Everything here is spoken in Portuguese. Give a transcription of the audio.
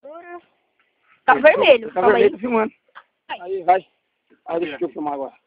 Tá vermelho. Tá vermelho, tá filmando. Aí, vai. Aí, deixa eu filmar agora.